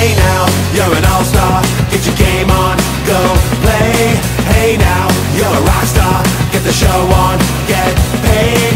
Hey now, you're an all-star, get your game on, go play. Hey now, you're a rock star, get the show on, get paid.